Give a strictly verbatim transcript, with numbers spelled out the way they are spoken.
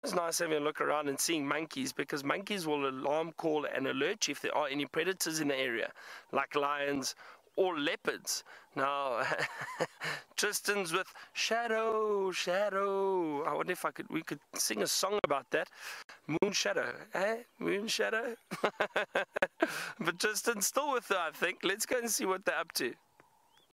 It's nice having a look around and seeing monkeys, because monkeys will alarm call and alert you if there are any predators in the area, like lions or leopards. Now, Tristan's with Shadow, Shadow. I wonder if I could, we could sing a song about that. Moon Shadow, eh? Moon Shadow. But Tristan's still with her, I think. Let's go and see what they're up to.